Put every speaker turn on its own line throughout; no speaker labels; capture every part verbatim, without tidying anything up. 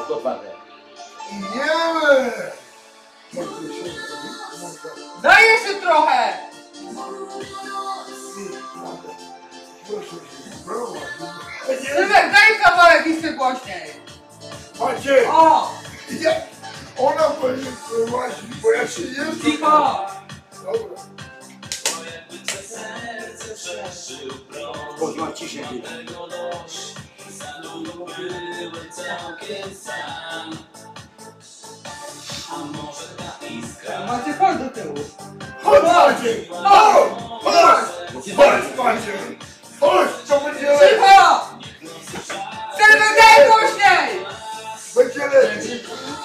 dokładnie.
Idziemy!
Daj jeszcze trochę!
Proszę się spróbować.
Sylwek, daj kawałek jeszcze głośniej.
Macie!
O!
Ja, ona powinna spróbować, bo ja się nie
Cicho!
Dobra.
Pozwól ciszę chwilę.
Macie chodź do tyłu.
Chodź Maciej! Chodź! Chodź! Chodź Maciej! Chodź! Co będzie lepiej?
Cicho! Sylwek, daj głośniej!
Będzie lepiej!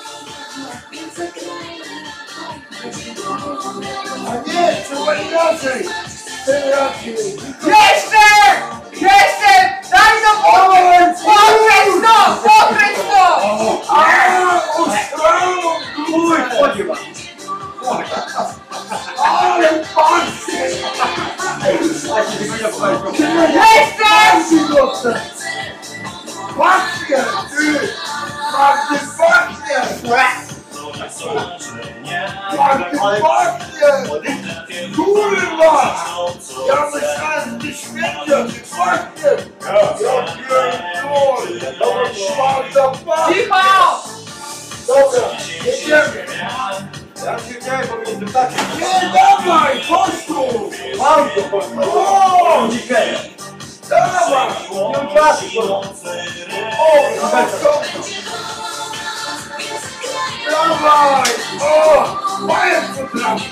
A nie! Trzeba inaczej! Inaczej!
Jeszcze! Jeszcze! Daj do góry! Pokręć to! Pokręć to!
Aaa! Ostrzelą!
Uj, chodź chyba.
Ale patrzcie!
A ci wygląda pokażę.
Jeszcze!
Patrzcie! Patrzcie! Ty! Patrzcie! Patrzcie! Patrzcie! Patrzcie! Kurwa! Ja myślałem, że ty śmierdzisz! Patrzcie! Ja pierdolę! Bardzo patrzcie!
Cicho!
Dobra, jedziemy!
Ja się chciałem powiedzieć, że tak.
Nie, dawaj! Chodź tu!
Mam to, chodź.
O!
Dziękuję.
Dawaj!
Nie uciekaj.
O! Dawaj! Dawaj! O! Moje potrafi!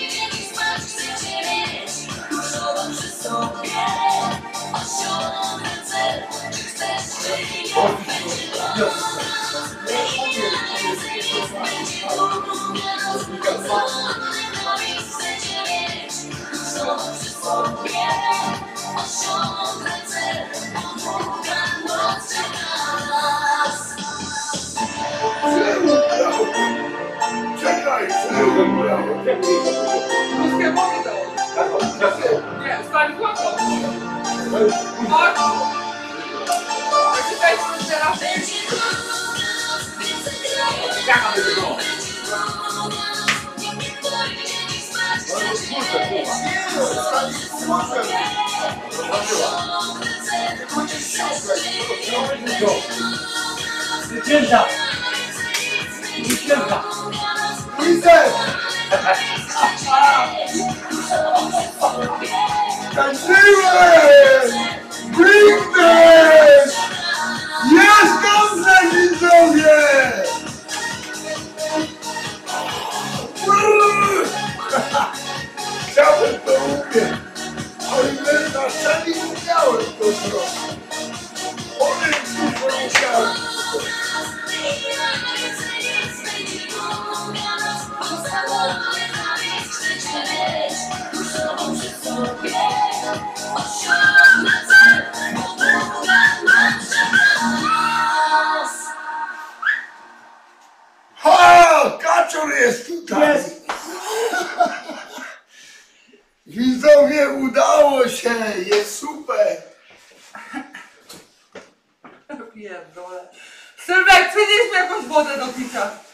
Czekaj!
Ruskie boki założyć. Nie, stań głową. Chodź. Czekaj, teraz.
Jaka by to było? Zwycięża! Zwycięża!
Widzę! Tańczyłem! Piękny! Jest dobrze, widzowie! Chciałbym to umieć, ale na sali nie miałem to zrobić. Powiem ci, że musiałem. Ha! Kaczor jest tutaj!
Jest!
Widzowie, udało się! Jest super!
Pierdolę. Sylwek, przynieś mi jakąś wodę do picia.